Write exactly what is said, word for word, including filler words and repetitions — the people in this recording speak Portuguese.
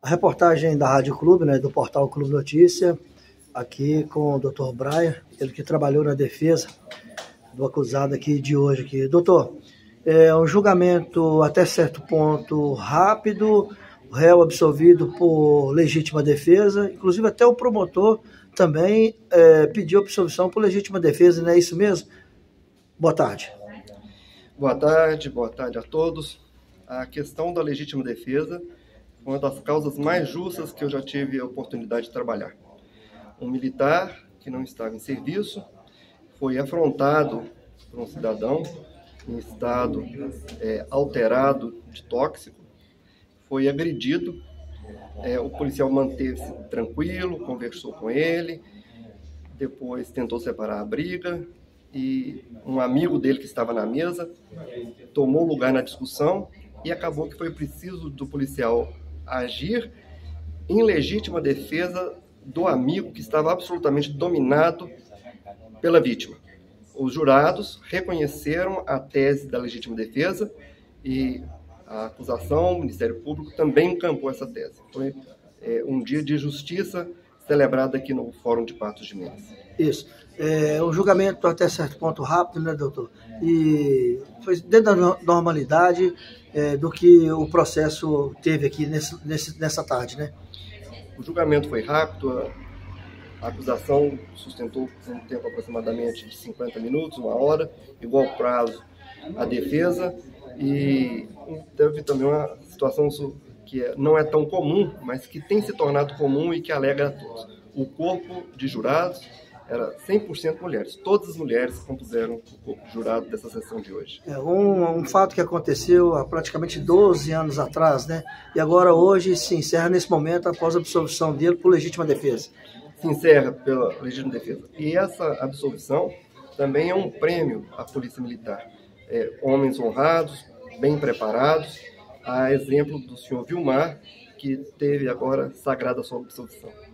A reportagem da Rádio Clube, né, do portal Clube Notícia, aqui com o doutor Brian, ele que trabalhou na defesa do acusado aqui de hoje. Aqui. Doutor, é um julgamento até certo ponto rápido, o réu absolvido por legítima defesa, inclusive até o promotor também é, pediu absolvição por legítima defesa, não é isso mesmo? Boa tarde. Boa tarde, boa tarde a todos. A questão da legítima defesa foi uma das causas mais justas que eu já tive a oportunidade de trabalhar. Um militar que não estava em serviço foi afrontado por um cidadão em estado é, alterado de tóxico, foi agredido, é, o policial manteve-se tranquilo, conversou com ele, depois tentou separar a briga e um amigo dele que estava na mesa tomou lugar na discussão e acabou que foi preciso do policial agir em legítima defesa do amigo que estava absolutamente dominado pela vítima. Os jurados reconheceram a tese da legítima defesa e a acusação, o Ministério Público também encampou essa tese. Foi é, um dia de justiça celebrado aqui no Fórum de Patos de Minas. Isso. É um julgamento até certo ponto rápido, né, doutor? E foi dentro da normalidade é, do que o processo teve aqui nesse, nesse, nessa tarde, né? O julgamento foi rápido, a acusação sustentou um tempo aproximadamente de cinquenta minutos, uma hora, igual prazo à defesa, e teve também uma situação que não é tão comum, mas que tem se tornado comum e que alegra a todos. O corpo de jurados era cem por cento mulheres. Todas as mulheres compuseram o corpo de jurado dessa sessão de hoje. É um, um fato que aconteceu há praticamente doze anos atrás, né? E agora hoje se encerra nesse momento após a absolvição dele por legítima defesa. Se encerra pela legítima defesa. E essa absolvição também é um prêmio à Polícia Militar. É, homens honrados, bem preparados, a exemplo do senhor Vilmar, que teve agora sagrada sua absolvição.